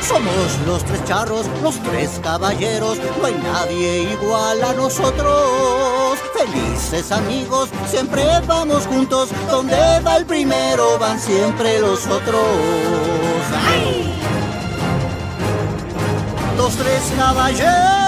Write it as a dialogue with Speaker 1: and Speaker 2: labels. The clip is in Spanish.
Speaker 1: Somos los tres charros, los tres caballeros, no hay nadie igual a nosotros. Felices amigos, siempre vamos juntos, donde va el primero van siempre los otros. ¡Ay! Los tres caballeros.